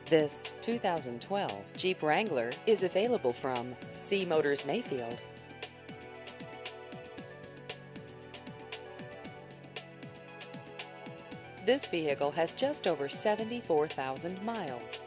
This 2012 Jeep Wrangler is available from C Motors Mayfield. This vehicle has just over 74,000 miles.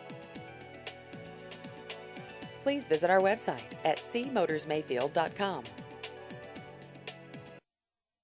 Please visit our website at cmotorsmayfield.com.